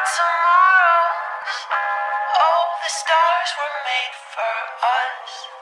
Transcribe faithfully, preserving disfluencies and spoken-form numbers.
tomorrows. Oh, the stars were made for us.